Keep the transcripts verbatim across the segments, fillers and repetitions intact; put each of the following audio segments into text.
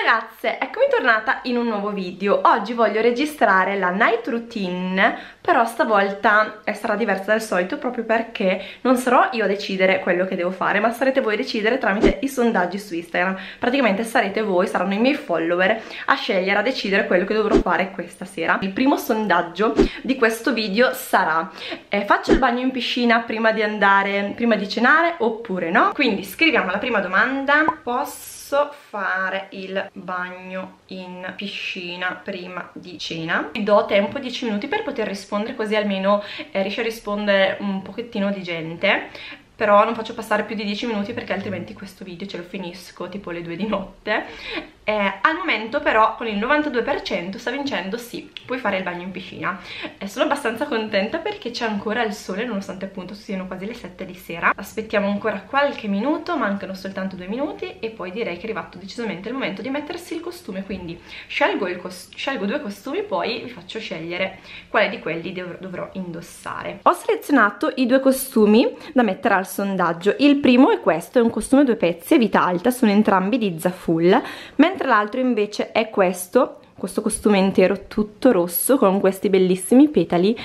ragazze, eccomi tornata in un nuovo video. Oggi voglio registrare la night routine, però stavolta sarà diversa dal solito proprio perché non sarò io a decidere quello che devo fare, ma sarete voi a decidere tramite i sondaggi su Instagram. Praticamente sarete voi, saranno i miei follower a scegliere, a decidere quello che dovrò fare questa sera. Il primo sondaggio di questo video sarà: eh, faccio il bagno in piscina prima di andare, prima di cenare oppure no? Quindi scriviamo la prima domanda: posso fare il bagno in piscina prima di cena? Vi do tempo dieci minuti per poter rispondere, così almeno eh, riesce a rispondere un pochettino di gente. Però non faccio passare più di dieci minuti perché altrimenti questo video ce lo finisco tipo alle due di notte. Eh, al momento però con il novantadue per cento sta vincendo sì, puoi fare il bagno in piscina. Eh, sono abbastanza contenta perché c'è ancora il sole, nonostante appunto siano quasi le sette di sera. Aspettiamo ancora qualche minuto, mancano soltanto due minuti e poi direi che è arrivato decisamente il momento di mettersi il costume. Quindi scelgo, il cos scelgo due costumi, poi vi faccio scegliere quale di quelli dov dovrò indossare. Ho selezionato i due costumi da mettere al sondaggio. Il primo è questo, è un costume a due pezzi a vita alta, sono entrambi di Zaful, mentre l'altro invece è questo, questo costume intero tutto rosso con questi bellissimi petali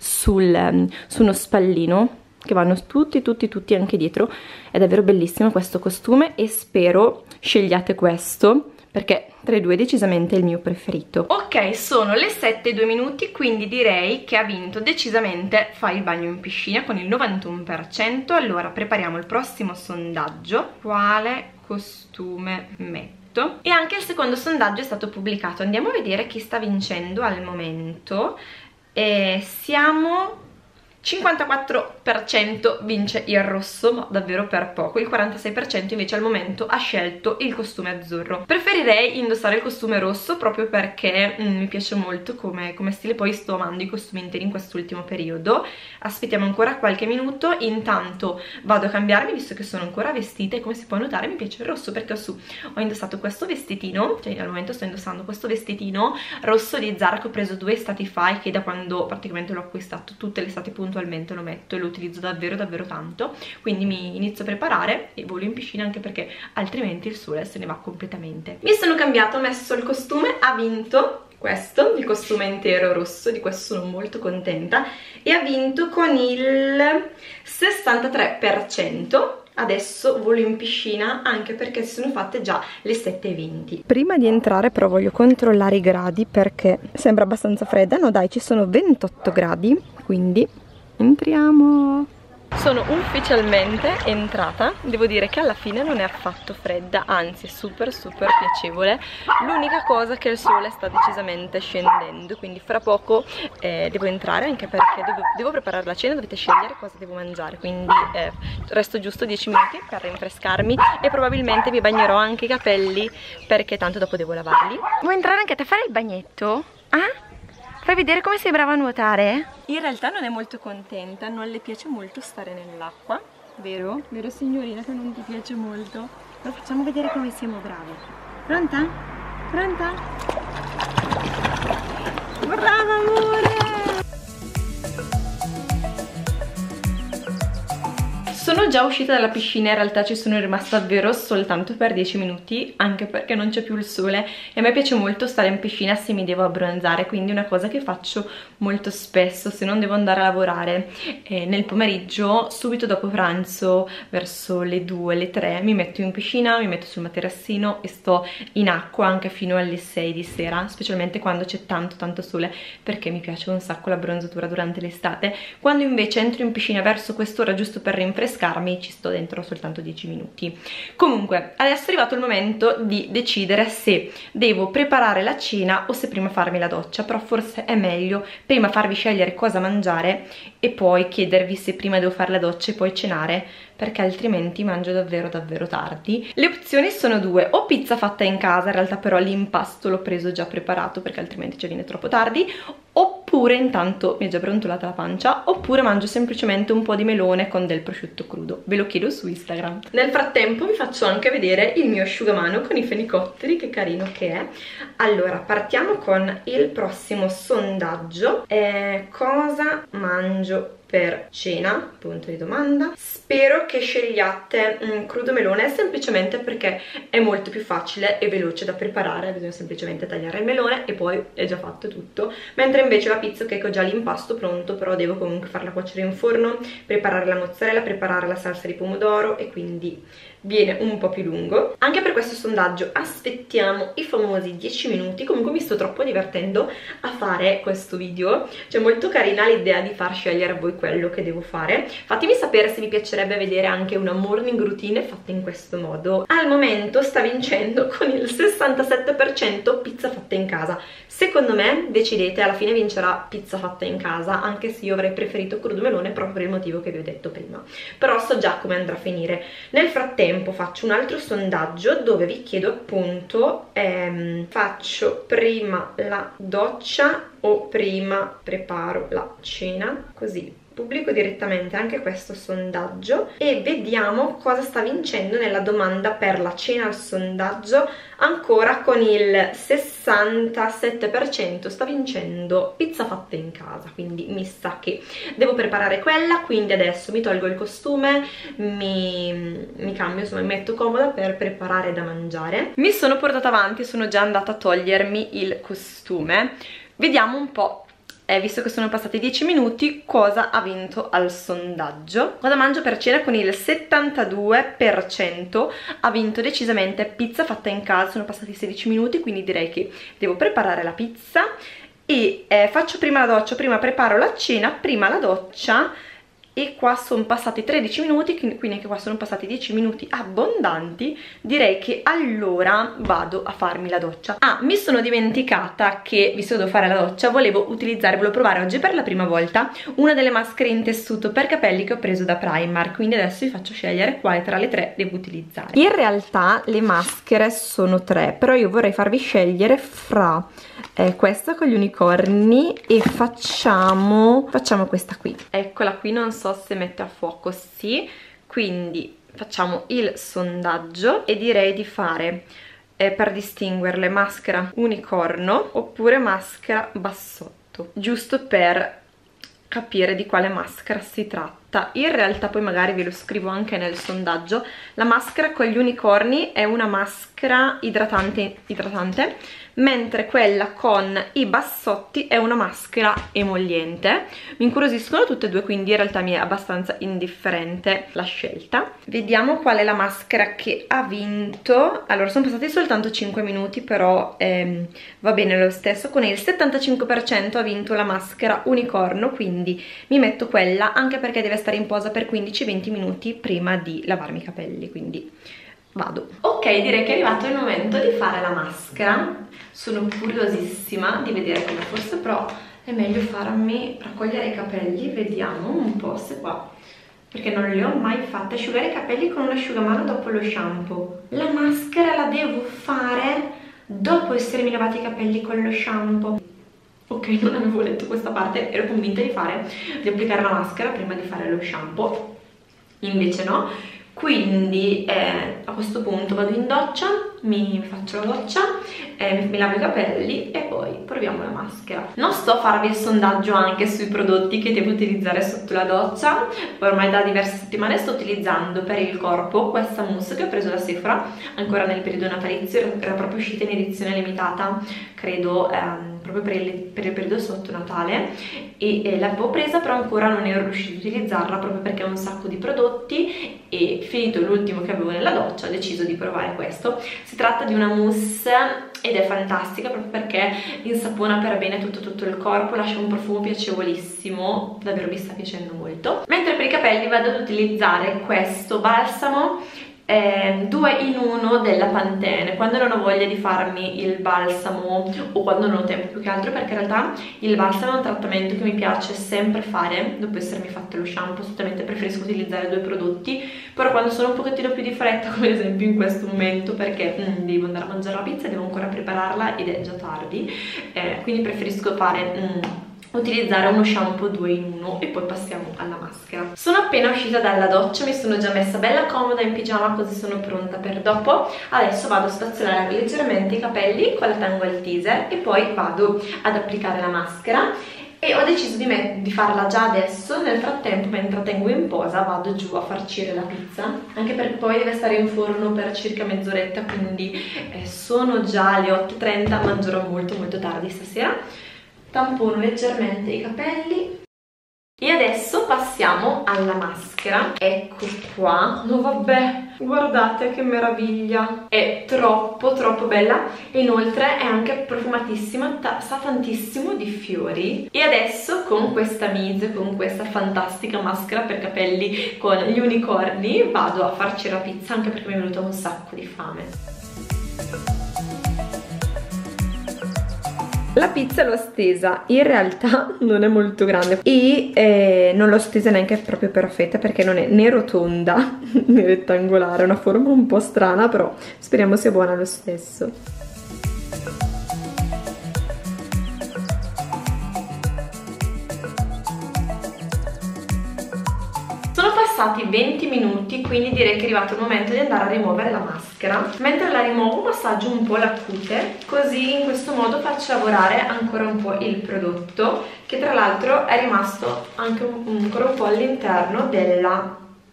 sul, su uno spallino che vanno tutti tutti tutti anche dietro. È davvero bellissimo questo costume e spero scegliate questo, perché tra i due è decisamente il mio preferito. Ok, sono le sette e due minuti, quindi direi che ha vinto decisamente fai il bagno in piscina con il novantuno per cento. Allora prepariamo il prossimo sondaggio: quale costume metto? E anche il secondo sondaggio è stato pubblicato. Andiamo a vedere chi sta vincendo al momento. E siamo... cinquantaquattro per cento vince il rosso, ma davvero per poco. Il quarantasei per cento invece al momento ha scelto il costume azzurro. Preferirei indossare il costume rosso proprio perché mm, mi piace molto come, come stile. Poi sto amando i costumi interi in quest'ultimo periodo. Aspettiamo ancora qualche minuto. Intanto vado a cambiarmi, visto che sono ancora vestita, e come si può notare mi piace il rosso perché ho, su, ho indossato questo vestitino, cioè al momento sto indossando questo vestitino rosso di Zara che ho preso due estati fa e che da quando praticamente l'ho acquistato tutte le estati puntualmente lo metto e lo utilizzo davvero davvero tanto. Quindi mi inizio a preparare e volo in piscina, anche perché altrimenti il sole se ne va completamente. Mi sono cambiato, ho messo il costume, ha vinto questo, il costume intero rosso, di questo sono molto contenta, e ha vinto con il sessantatré per cento. Adesso volo in piscina anche perché si sono fatte già le sette e venti. Prima di entrare però voglio controllare i gradi perché sembra abbastanza fredda. No dai, ci sono ventotto gradi, quindi entriamo. Sono ufficialmente entrata. Devo dire che alla fine non è affatto fredda, anzi è super super piacevole. L'unica cosa è che il sole sta decisamente scendendo, quindi fra poco eh, devo entrare, anche perché devo, devo preparare la cena. Dovete scegliere cosa devo mangiare, quindi eh, resto giusto dieci minuti per rinfrescarmi e probabilmente mi bagnerò anche i capelli perché tanto dopo devo lavarli. Vuoi entrare anche te a fare il bagnetto? Ah? Fai vedere come sei brava a nuotare? In realtà non è molto contenta, non le piace molto stare nell'acqua, vero? Vero signorina che non ti piace molto? Però facciamo vedere come siamo brave. Pronta? Pronta? Brava amore! Sono già uscita dalla piscina, in realtà ci sono rimasta davvero soltanto per dieci minuti, anche perché non c'è più il sole e a me piace molto stare in piscina se mi devo abbronzare, quindi è una cosa che faccio molto spesso se non devo andare a lavorare. E nel pomeriggio, subito dopo pranzo, verso le due, le tre, mi metto in piscina, mi metto sul materassino e sto in acqua anche fino alle sei di sera, specialmente quando c'è tanto tanto sole, perché mi piace un sacco l'abbronzatura durante l'estate. Quando invece entro in piscina verso quest'ora giusto per rinfrescare, ci sto dentro soltanto dieci minuti. Comunque adesso è arrivato il momento di decidere se devo preparare la cena o se prima farmi la doccia, però forse è meglio prima farvi scegliere cosa mangiare e poi chiedervi se prima devo fare la doccia e poi cenare, perché altrimenti mangio davvero davvero tardi. Le opzioni sono due: o pizza fatta in casa, in realtà però l'impasto l'ho preso già preparato perché altrimenti ci viene troppo tardi, oppure intanto mi è già brontolata la pancia, oppure mangio semplicemente un po' di melone con del prosciutto crudo. Ve lo chiedo su Instagram. Nel frattempo vi faccio anche vedere il mio asciugamano con i fenicotteri, che carino che è. Allora partiamo con il prossimo sondaggio: eh, cosa mangio per cena? Punto di domanda. Spero che scegliate mm, crudo melone, semplicemente perché è molto più facile e veloce da preparare, bisogna semplicemente tagliare il melone e poi è già fatto tutto, mentre invece la pizza cake ho già l'impasto pronto, però devo comunque farla cuocere in forno, preparare la mozzarella, preparare la salsa di pomodoro e quindi viene un po' più lungo. Anche per questo sondaggio aspettiamo i famosi dieci minuti. Comunque mi sto troppo divertendo a fare questo video, cioè molto carina l'idea di far scegliere a voi quello che devo fare. Fatemi sapere se vi piacerebbe vedere anche una morning routine fatta in questo modo. Al momento sta vincendo con il sessantasette per cento pizza fatta in casa. Secondo me, decidete, alla fine vincerà pizza fatta in casa, anche se io avrei preferito crudo melone proprio per il motivo che vi ho detto prima, però so già come andrà a finire. Nel frattempo faccio un altro sondaggio dove vi chiedo appunto ehm, faccio prima la doccia o prima preparo la cena, così pubblico direttamente anche questo sondaggio e vediamo cosa sta vincendo nella domanda per la cena al sondaggio. Ancora con il sessantasette per cento sta vincendo pizza fatta in casa, quindi mi sa che devo preparare quella, quindi adesso mi tolgo il costume, mi, mi cambio, insomma mi metto comoda per preparare da mangiare. Mi sono portata avanti, sono già andata a togliermi il costume, vediamo un po'. Eh, visto che sono passati dieci minuti, cosa ha vinto al sondaggio? Cosa mangio per cena? Con il settantadue per cento ha vinto decisamente pizza fatta in casa. Sono passati sedici minuti, quindi direi che devo preparare la pizza e eh, faccio prima la doccia, prima preparo la cena, prima la doccia. E qua sono passati tredici minuti, quindi anche qua sono passati dieci minuti abbondanti. Direi che allora vado a farmi la doccia. Ah, mi sono dimenticata che, visto che devo fare la doccia, volevo utilizzare, volevo provare oggi per la prima volta una delle maschere in tessuto per capelli che ho preso da Primark, quindi adesso vi faccio scegliere quale tra le tre devo utilizzare. In realtà le maschere sono tre, però io vorrei farvi scegliere fra eh, questa con gli unicorni e facciamo, facciamo questa qui. Eccola qui, non so se mette a fuoco, sì, quindi facciamo il sondaggio e direi di fare eh, per distinguerle maschera unicorno oppure maschera bassotto, giusto per capire di quale maschera si tratta. In realtà poi magari ve lo scrivo anche nel sondaggio. La maschera con gli unicorni è una maschera idratante, idratante mentre quella con i bassotti è una maschera emolliente. Mi incuriosiscono tutte e due, quindi in realtà mi è abbastanza indifferente la scelta. Vediamo qual è la maschera che ha vinto. Allora, sono passati soltanto cinque minuti, però ehm, va bene lo stesso. Con il settantacinque per cento ha vinto la maschera unicorno, quindi mi metto quella, anche perché deve stare in posa per quindici venti minuti prima di lavarmi i capelli, quindi vado. Ok, direi che è arrivato il momento di fare la maschera. Sono curiosissima di vedere come, forse però è meglio farmi raccogliere i capelli. Vediamo un po' se qua, perché non le ho mai fatte. Asciugare i capelli con un asciugamano dopo lo shampoo. La maschera la devo fare dopo essermi lavati i capelli con lo shampoo. Ok, non avevo letto questa parte, ero convinta di fare, di applicare la maschera prima di fare lo shampoo, invece no. Quindi eh, a questo punto vado in doccia, mi faccio la doccia, eh, mi, mi lavo i capelli e poi proviamo la maschera. Non sto a farvi il sondaggio anche sui prodotti che devo utilizzare sotto la doccia. Ormai da diverse settimane sto utilizzando per il corpo questa mousse che ho preso da Sephora ancora nel periodo natalizio, era proprio uscita in edizione limitata, credo ehm, proprio per il, per il periodo sotto Natale, e, e l'avevo presa, però ancora non ero riuscita a utilizzarla proprio perché ho un sacco di prodotti e finito l'ultimo che avevo nella doccia ho deciso di provare questo. Si tratta di una mousse ed è fantastica proprio perché insapona per bene tutto, tutto il corpo, lascia un profumo piacevolissimo, davvero mi sta piacendo molto. Mentre per i capelli vado ad utilizzare questo balsamo Eh, due in uno della Pantene, quando non ho voglia di farmi il balsamo o quando non ho tempo, più che altro perché in realtà il balsamo è un trattamento che mi piace sempre fare dopo essermi fatto lo shampoo. Assolutamente preferisco utilizzare due prodotti, però quando sono un pochettino più di fretta, come ad esempio in questo momento, perché mm, devo andare a mangiare la pizza, devo ancora prepararla ed è già tardi, eh, quindi preferisco fare mm, utilizzare uno shampoo due in uno e poi passiamo alla maschera. Sono appena uscita dalla doccia, mi sono già messa bella comoda in pigiama, così sono pronta per dopo. Adesso vado a spazzolare leggermente i capelli con la Tangle Teezer e poi vado ad applicare la maschera. e ho deciso di, di farla già adesso. Nel frattempo, mentre tengo in posa, vado giù a farcire la pizza, anche perché poi deve stare in forno per circa mezz'oretta, quindi eh, sono già le otto e trenta, mangerò molto molto tardi stasera. Tampono leggermente i capelli. E adesso passiamo alla maschera. Ecco qua. No vabbè, guardate che meraviglia, è troppo troppo bella e inoltre è anche profumatissima, sa tantissimo di fiori. E adesso con questa mise, con questa fantastica maschera per capelli con gli unicorni, vado a farci la pizza, anche perché mi è venuta un sacco di fame. La pizza l'ho stesa, in realtà non è molto grande e eh, non l'ho stesa neanche proprio perfetta, perché non è né rotonda né rettangolare, è una forma un po' strana, però speriamo sia buona lo stesso. Sono passati venti minuti, quindi direi che è arrivato il momento di andare a rimuovere la maschera. Mentre la rimuovo massaggio un po' la cute, così in questo modo faccio lavorare ancora un po' il prodotto, che tra l'altro è rimasto anche un, ancora un po' all'interno della,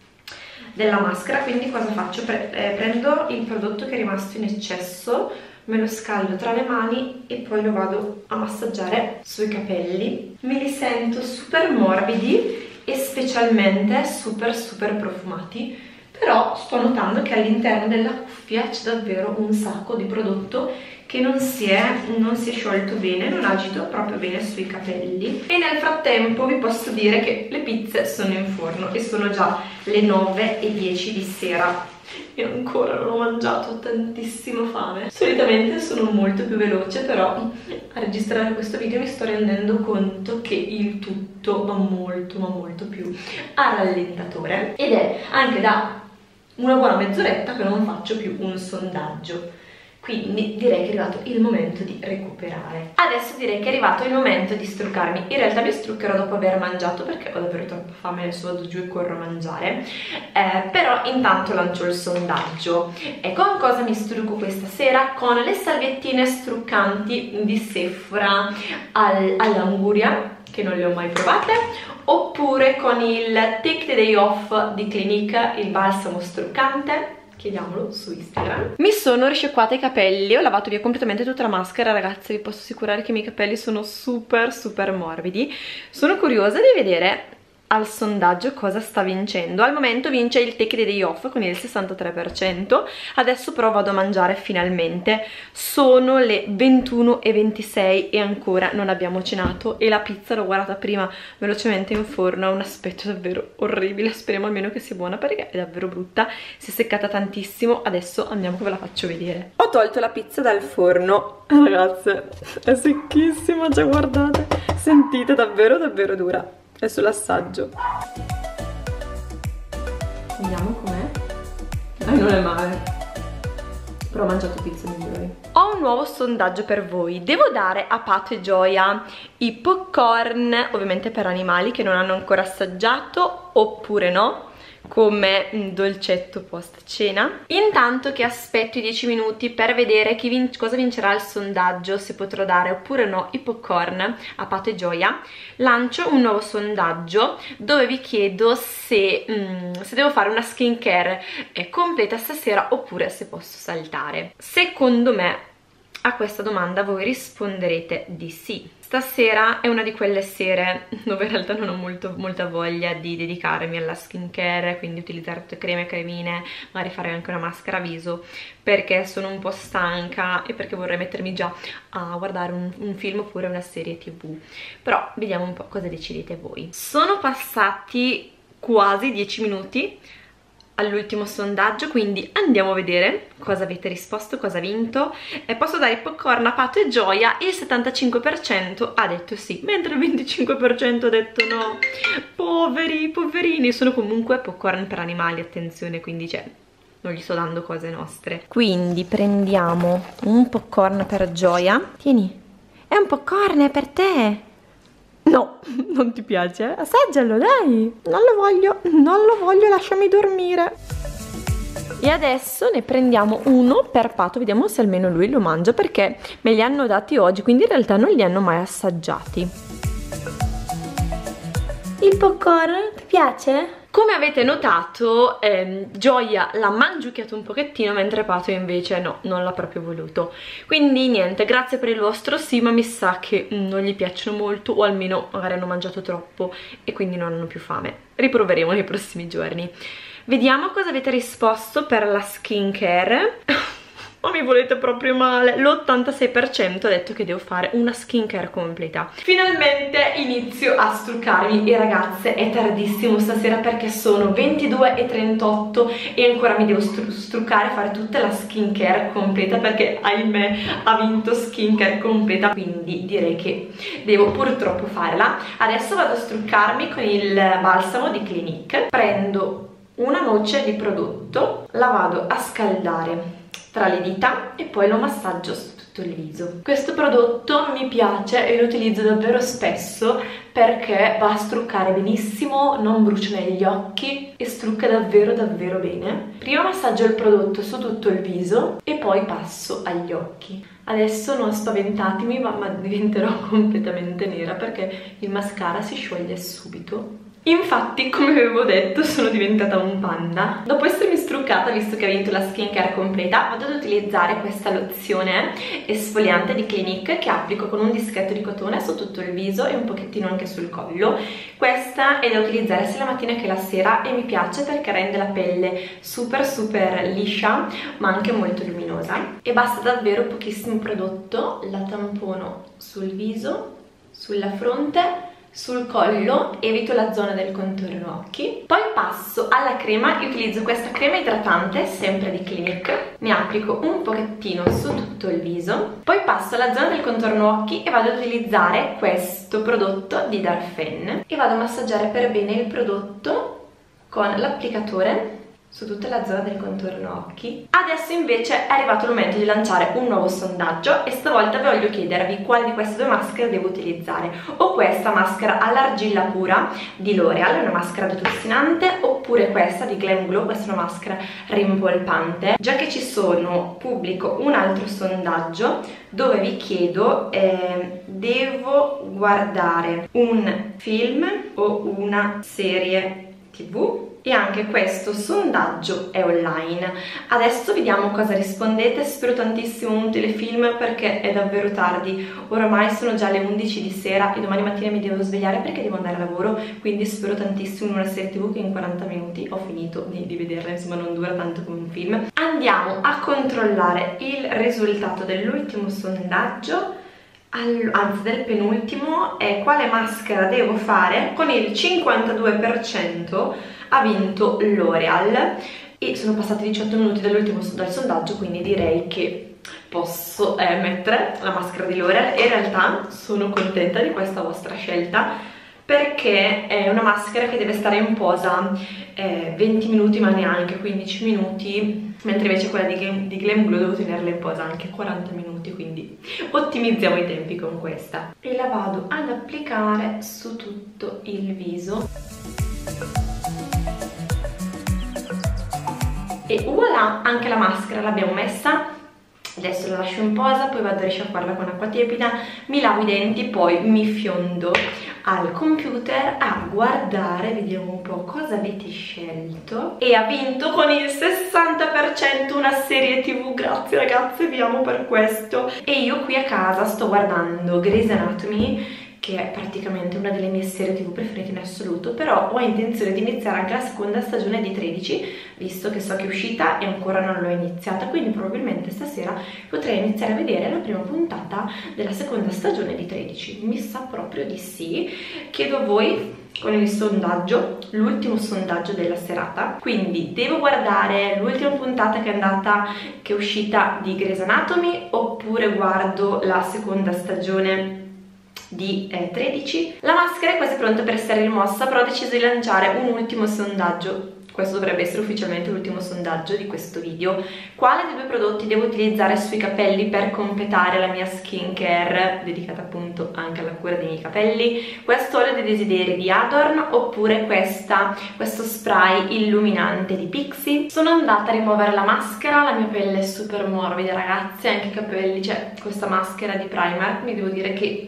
della maschera. Quindi cosa faccio? Pre eh, prendo il prodotto che è rimasto in eccesso, me lo scaldo tra le mani e poi lo vado a massaggiare sui capelli. Me li sento super morbidi e specialmente super super profumati, però sto notando che all'interno della cuffia c'è davvero un sacco di prodotto che non si, è, non si è sciolto bene, non ha agito proprio bene sui capelli. E nel frattempo vi posso dire che le pizze sono in forno e sono già le nove e dieci di sera e ancora non ho mangiato, ho tantissima fame. Solitamente sono molto più veloce, però a registrare questo video mi sto rendendo conto che il tutto va molto ma molto più a rallentatore, ed è anche da una buona mezz'oretta che non faccio più un sondaggio. Quindi direi che è arrivato il momento di recuperare. Adesso direi che è arrivato il momento di struccarmi. In realtà mi struccherò dopo aver mangiato, perché ho davvero troppa fame, adesso vado giù e corro a mangiare. Eh, però intanto lancio il sondaggio. E con cosa mi strucco questa sera? Con le salviettine struccanti di Sephora al, all'anguria, che non le ho mai provate, oppure con il Take the Day Off di Clinique, il balsamo struccante. Chiediamolo su Instagram. Mi sono risciacquata i capelli, ho lavato via completamente tutta la maschera, ragazzi, vi posso assicurare che i miei capelli sono super super morbidi. Sono curiosa di vedere al sondaggio cosa sta vincendo. Al momento vince il Take the Day Off con il sessantatré per cento. Adesso però vado a mangiare finalmente. Sono le ventuno e ventisei e ancora non abbiamo cenato, e la pizza l'ho guardata prima velocemente in forno, ha un aspetto davvero orribile. Speriamo almeno che sia buona, perché è davvero brutta, si è seccata tantissimo. Adesso andiamo che ve la faccio vedere. Ho tolto la pizza dal forno, ragazze, è secchissima, già guardate, sentite, davvero davvero dura. Adesso l'assaggio. Vediamo com'è. Eh, non è male, però ho mangiato pizze migliori. Ho un nuovo sondaggio per voi. Devo dare a Pato e Gioia i popcorn, ovviamente per animali, che non hanno ancora assaggiato, oppure no, come dolcetto post cena. Intanto che aspetto i dieci minuti per vedere chi vin cosa vincerà il sondaggio, se potrò dare oppure no i popcorn a Pato e Gioia, lancio un nuovo sondaggio dove vi chiedo se, mm, se devo fare una skincare eh, completa stasera oppure se posso saltare. Secondo me a questa domanda voi risponderete di sì. Stasera è una di quelle sere dove in realtà non ho molto, molta voglia di dedicarmi alla skincare, quindi utilizzare tutte creme, cremine, magari fare anche una maschera viso, perché sono un po' stanca e perché vorrei mettermi già a guardare un, un film oppure una serie tv. Però vediamo un po' cosa decidete voi. Sono passati quasi dieci minuti all'ultimo sondaggio, quindi andiamo a vedere cosa avete risposto, cosa ha vinto. E posso dare i popcorn a Pato e Gioia, il settantacinque per cento ha detto sì, mentre il venticinque per cento ha detto no. Poveri, poverini, sono comunque popcorn per animali, attenzione, quindi cioè non gli sto dando cose nostre. Quindi prendiamo un popcorn per Gioia. Tieni, è un popcorn, è per te. No, non ti piace? Assaggialo, dai! Non lo voglio, non lo voglio, lasciami dormire. E adesso ne prendiamo uno per Pato, vediamo se almeno lui lo mangia, perché me li hanno dati oggi, quindi in realtà non li hanno mai assaggiati. Il popcorn ti piace? Come avete notato, ehm, Gioia l'ha mangiucchiato un pochettino, mentre Pato invece no, non l'ha proprio voluto. Quindi niente, grazie per il vostro sì, ma mi sa che mm, non gli piacciono molto, o almeno magari hanno mangiato troppo e quindi non hanno più fame. Riproveremo nei prossimi giorni. Vediamo cosa avete risposto per la skincare. Ma mi volete proprio male. L'ottantasei per cento ha detto che devo fare una skincare completa. Finalmente inizio a struccarmi. E ragazze, è tardissimo stasera perché sono ventidue e trentotto e ancora mi devo stru struccare, fare tutta la skincare completa, perché ahimè ha vinto skincare completa, quindi direi che devo purtroppo farla. Adesso vado a struccarmi con il balsamo di Clinique. Prendo una noce di prodotto, la vado a scaldare tra le dita e poi lo massaggio su tutto il viso. Questo prodotto mi piace e lo utilizzo davvero spesso perché va a struccare benissimo, non brucia negli occhi e strucca davvero davvero bene. Prima massaggio il prodotto su tutto il viso e poi passo agli occhi. Adesso non spaventatemi, ma, ma diventerò completamente nera perché il mascara si scioglie subito. Infatti, come avevo detto, sono diventata un panda. Dopo essermi struccata, visto che ho vinto la skincare completa, vado ad utilizzare questa lozione esfoliante di Clinique che applico con un dischetto di cotone su tutto il viso e un pochettino anche sul collo. Questa è da utilizzare sia la mattina che la sera e mi piace perché rende la pelle super super liscia ma anche molto luminosa. E basta davvero pochissimo prodotto, la tampono sul viso, sulla fronte, sul collo, evito la zona del contorno occhi. Poi passo alla crema e utilizzo questa crema idratante sempre di Clinique. Ne applico un pochettino su tutto il viso. Poi passo alla zona del contorno occhi e vado ad utilizzare questo prodotto di Darphin e vado a massaggiare per bene il prodotto con l'applicatore su tutta la zona del contorno occhi. Adesso invece è arrivato il momento di lanciare un nuovo sondaggio e stavolta voglio chiedervi quale di queste due maschere devo utilizzare, o questa maschera all'argilla pura di L'Oreal, una maschera detossinante, oppure questa di Glam Glow, questa è una maschera rimpolpante. Già che ci sono, pubblico un altro sondaggio dove vi chiedo eh, devo guardare un film o una serie tv? E anche questo sondaggio è online. Adesso vediamo cosa rispondete. Spero tantissimo un telefilm perché è davvero tardi, oramai sono già le undici di sera e domani mattina mi devo svegliare perché devo andare a lavoro, quindi spero tantissimo in una serie tv che in quaranta minuti ho finito di, di vederla, insomma non dura tanto come un film. Andiamo a controllare il risultato dell'ultimo sondaggio, anzi del penultimo, è quale maschera devo fare. Con il cinquantadue per cento ha vinto L'Oreal e sono passati diciotto minuti dall'ultimo dal sondaggio, quindi direi che posso eh, mettere la maschera di L'Oreal. E in realtà sono contenta di questa vostra scelta perché è una maschera che deve stare in posa eh, venti minuti ma neanche quindici minuti, mentre invece quella di, di Glam Glow devo tenerla in posa anche quaranta minuti, quindi ottimizziamo i tempi con questa. E la vado ad applicare su tutto il viso. E voilà, anche la maschera l'abbiamo messa. Adesso la lascio in posa, poi vado a risciacquarla con acqua tiepida, mi lavo i denti, poi mi fiondo al computer a guardare, vediamo un po' cosa avete scelto. E ha vinto con il sessanta per cento una serie tv, grazie ragazze, vi amo per questo. E io qui a casa sto guardando Grey's Anatomy, che è praticamente una delle mie serie tv preferite in assoluto, però ho intenzione di iniziare anche la seconda stagione di tredici, visto che so che è uscita e ancora non l'ho iniziata, quindi probabilmente stasera potrei iniziare a vedere la prima puntata della seconda stagione di tredici. Mi sa proprio di sì. Chiedo a voi con il sondaggio, l'ultimo sondaggio della serata, quindi devo guardare l'ultima puntata che è andata, che è uscita di Grey's Anatomy, oppure guardo la seconda stagione di eh, tredici. La maschera è quasi pronta per essere rimossa, però ho deciso di lanciare un ultimo sondaggio. Questo dovrebbe essere ufficialmente l'ultimo sondaggio di questo video. Quale dei due prodotti devo utilizzare sui capelli per completare la mia skincare, dedicata appunto anche alla cura dei miei capelli? Questo olio dei desideri di Adorn, oppure questa, questo spray illuminante di Pixi? Sono andata a rimuovere la maschera, la mia pelle è super morbida ragazzi, anche i capelli, cioè questa maschera di Primark, mi devo dire che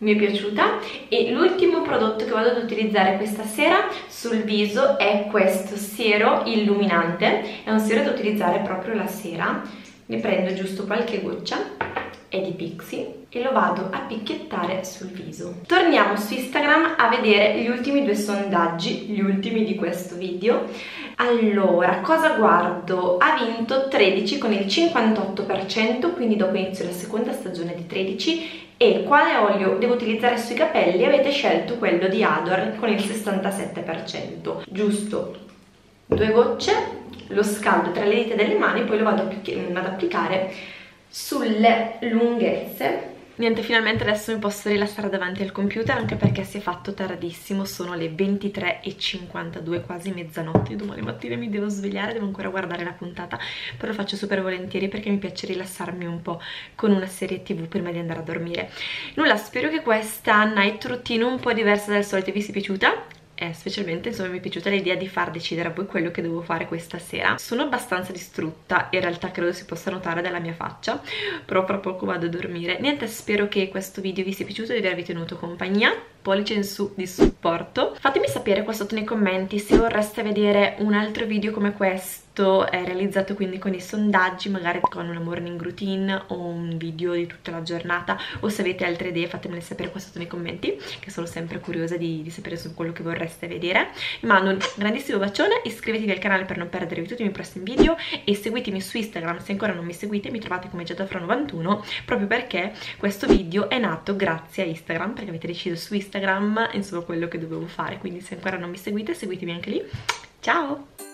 mi è piaciuta. E l'ultimo prodotto che vado ad utilizzare questa sera sul viso è questo siero illuminante. È un siero da utilizzare proprio la sera. Ne prendo giusto qualche goccia, è di Pixi, e lo vado a picchiettare sul viso. Torniamo su Instagram a vedere gli ultimi due sondaggi, gli ultimi di questo video. Allora, cosa guardo? Ha vinto tredici con il cinquantotto per cento, quindi dopo inizio la seconda stagione di tredici. E quale olio devo utilizzare sui capelli? Avete scelto quello di Adore con il sessantasette per cento. Giusto due gocce, lo scaldo tra le dita delle mani, poi lo vado ad applicare sulle lunghezze. Niente, finalmente adesso mi posso rilassare davanti al computer, anche perché si è fatto tardissimo, sono le ventitré e cinquantadue, quasi mezzanotte. Domani mattina mi devo svegliare, devo ancora guardare la puntata, però lo faccio super volentieri perché mi piace rilassarmi un po' con una serie tv prima di andare a dormire. Nulla, spero che questa night routine un po' diversa dal solito vi sia piaciuta. Eh, specialmente insomma mi è piaciuta l'idea di far decidere a voi quello che devo fare questa sera. Sono abbastanza distrutta, in realtà credo si possa notare dalla mia faccia, però fra poco vado a dormire. Niente, spero che questo video vi sia piaciuto e di avervi tenuto compagnia. Pollice in su di supporto. Fatemi sapere qua sotto nei commenti se vorreste vedere un altro video come questo, eh, realizzato quindi con i sondaggi, magari con una morning routine o un video di tutta la giornata, o se avete altre idee fatemele sapere qua sotto nei commenti, che sono sempre curiosa di, di sapere su quello che vorreste vedere. Vi mando un grandissimo bacione, iscrivetevi al canale per non perdervi tutti i miei prossimi video e seguitemi su Instagram se ancora non mi seguite. Mi trovate come Giadafra novantuno, proprio perché questo video è nato grazie a Instagram, perché avete deciso su Instagram insomma quello che dovevo fare, quindi se ancora non mi seguite seguitemi anche lì. Ciao!